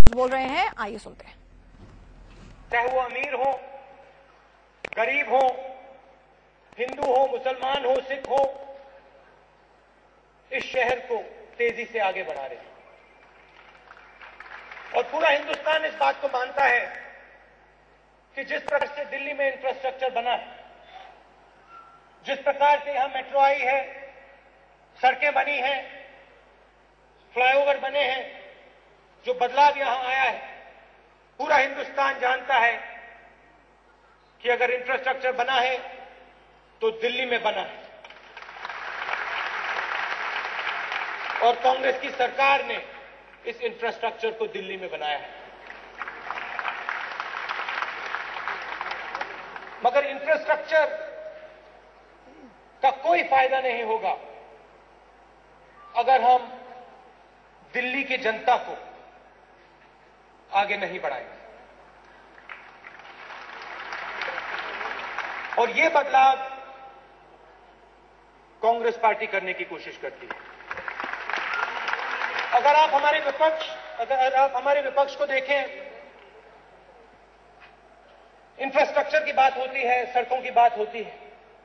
बोल रहे हैं, आइए सुनते हैं। चाहे वो अमीर हो, गरीब हो, हिंदू हो, मुसलमान हो, सिख हो, इस शहर को तेजी से आगे बढ़ा रहे हैं और पूरा हिंदुस्तान इस बात को मानता है कि जिस प्रकार से दिल्ली में इंफ्रास्ट्रक्चर बना है, जिस प्रकार से यहां मेट्रो आई है, सड़कें बनी हैं, फ्लाईओवर बने हैं, जो बदलाव यहां आया है, पूरा हिंदुस्तान जानता है कि अगर इंफ्रास्ट्रक्चर बना है तो दिल्ली में बना है और कांग्रेस की सरकार ने इस इंफ्रास्ट्रक्चर को दिल्ली में बनाया है। मगर इंफ्रास्ट्रक्चर का कोई फायदा नहीं होगा अगर हम दिल्ली की जनता को आगे नहीं बढ़ाएंगे। और ये बदलाव कांग्रेस पार्टी करने की कोशिश करती है। अगर आप हमारे विपक्ष को देखें, इंफ्रास्ट्रक्चर की बात होती है, सड़कों की बात होती है,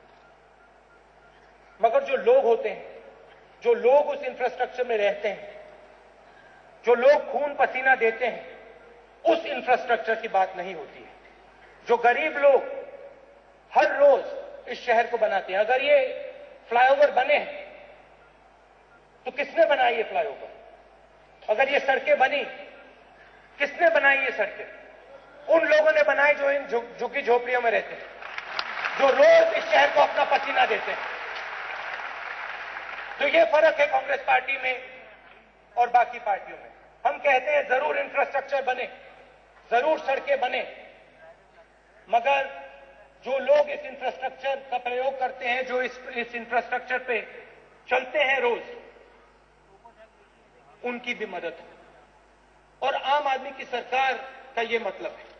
मगर जो लोग होते हैं, जो लोग उस इंफ्रास्ट्रक्चर में रहते हैं, जो लोग खून पसीना देते हैं, उस इंफ्रास्ट्रक्चर की बात नहीं होती है। जो गरीब लोग हर रोज इस शहर को बनाते हैं। अगर ये फ्लाईओवर बने हैं तो किसने बनाई ये फ्लाईओवर? अगर ये सड़कें बनी, किसने बनाई ये सड़कें? उन लोगों ने बनाई जो इन झुग्गी झोपड़ियों में रहते हैं, जो रोज इस शहर को अपना पसीना देते हैं। तो ये फर्क है कांग्रेस पार्टी में और बाकी पार्टियों में। हम कहते हैं जरूर इंफ्रास्ट्रक्चर बने, जरूर सड़कें बने, मगर जो लोग इस इंफ्रास्ट्रक्चर का प्रयोग करते हैं, जो इस इंफ्रास्ट्रक्चर पे चलते हैं रोज, उनकी भी मदद हो। और आम आदमी की सरकार का ये मतलब है।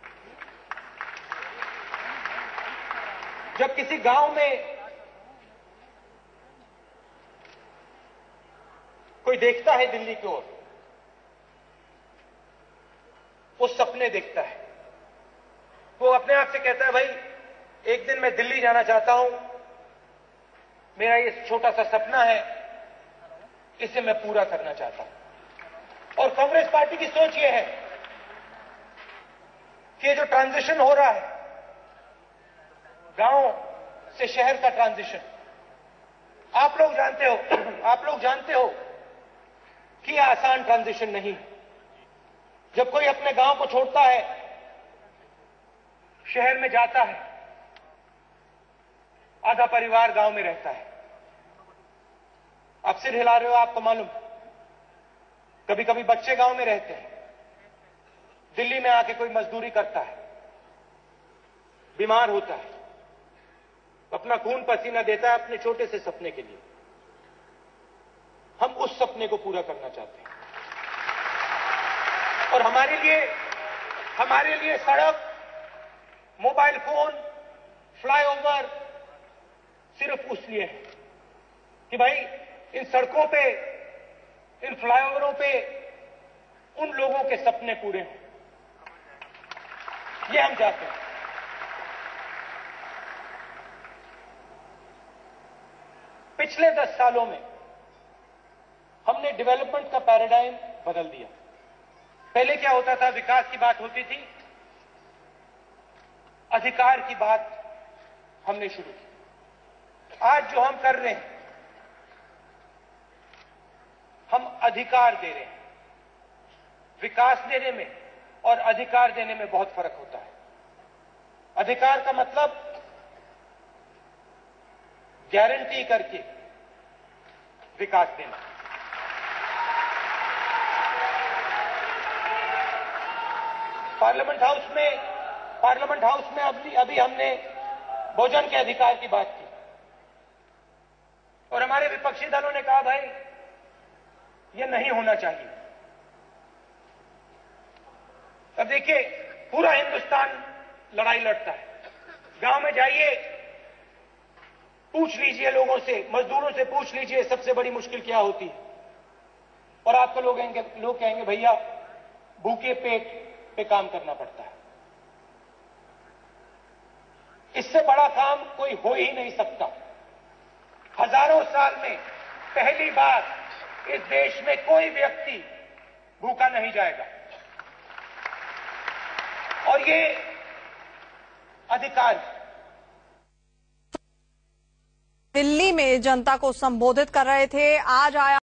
जब किसी गांव में कोई देखता है दिल्ली की ओर, वो सपने देखता है। वो अपने आप से कहता है, भाई एक दिन मैं दिल्ली जाना चाहता हूं, मेरा ये छोटा सा सपना है, इसे मैं पूरा करना चाहता हूं। और कांग्रेस पार्टी की सोच ये है कि ये जो ट्रांजिशन हो रहा है, गांव से शहर का ट्रांजिशन, आप लोग जानते हो कि यह आसान ट्रांजिशन नहीं है। जब कोई अपने गांव को छोड़ता है, शहर में जाता है, आधा परिवार गांव में रहता है। आप सिर हिला रहे हो, आपको मालूम, कभी कभी बच्चे गांव में रहते हैं, दिल्ली में आके कोई मजदूरी करता है, बीमार होता है, अपना खून पसीना देता है अपने छोटे से सपने के लिए। हम उस सपने को पूरा करना चाहते हैं और हमारे लिए सड़क, मोबाइल फोन, फ्लाईओवर सिर्फ उस लिए है कि भाई इन सड़कों पे, इन फ्लाईओवरों पे उन लोगों के सपने पूरे हों। ये हम चाहते हैं। पिछले 10 सालों में हमने डेवलपमेंट का पैराडाइम बदल दिया। पहले क्या होता था? विकास की बात होती थी, अधिकार की बात हमने शुरू की। आज जो हम कर रहे हैं, हम अधिकार दे रहे हैं। विकास देने में और अधिकार देने में बहुत फर्क होता है। अधिकार का मतलब गारंटी करके विकास देना। पार्लियामेंट हाउस में अभी हमने भोजन के अधिकार की बात की और हमारे विपक्षी दलों ने कहा, भाई ये नहीं होना चाहिए। अब देखिए, पूरा हिंदुस्तान लड़ाई लड़ता है। गांव में जाइए, पूछ लीजिए लोगों से, मजदूरों से पूछ लीजिए सबसे बड़ी मुश्किल क्या होती है, और आपको लोग कहेंगे भैया भूखे पेट पे काम करना पड़ता है। इससे बड़ा काम कोई हो ही नहीं सकता। हजारों साल में पहली बार इस देश में कोई व्यक्ति भूखा नहीं जाएगा और ये अधिकार है। दिल्ली में जनता को संबोधित कर रहे थे। आज आया